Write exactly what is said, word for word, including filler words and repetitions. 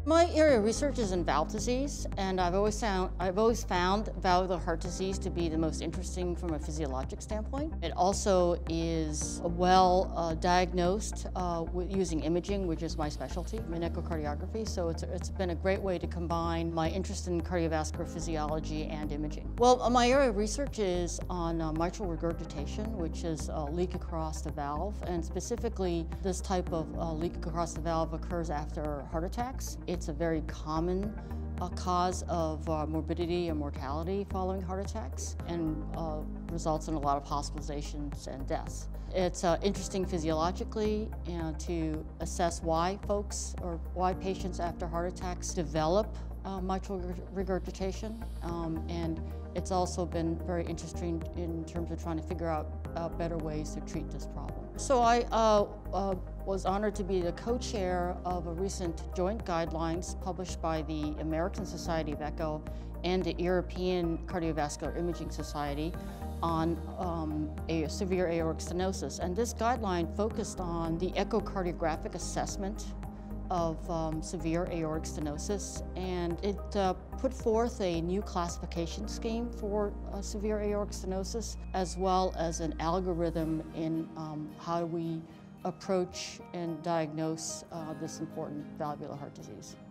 My area of research is in valve disease, and I've always found, I've always found valvular heart disease to be the most interesting from a physiologic standpoint. It also is well uh, diagnosed uh, with using imaging, which is my specialty in echocardiography, so it's, it's been a great way to combine my interest in cardiovascular physiology and imaging. Well, uh, my area of research is on uh, mitral regurgitation, which is a leak across the valve, and specifically this type of uh, leak across the valve occurs after heart attacks. It's a very common uh, cause of uh, morbidity and mortality following heart attacks, and uh, results in a lot of hospitalizations and deaths. It's uh, interesting physiologically you know, to assess why folks or why patients after heart attacks develop uh, mitral regurgitation, um, and it's also been very interesting in terms of trying to figure out uh, better ways to treat this problem. So I uh, uh, was honored to be the co-chair of a recent joint guidelines published by the American Society of Echo and the European Cardiovascular Imaging Society on um, a severe aortic stenosis. And this guideline focused on the echocardiographic assessment of um, severe aortic stenosis, and it uh, put forth a new classification scheme for uh, severe aortic stenosis, as well as an algorithm in um, how we approach and diagnose uh, this important valvular heart disease.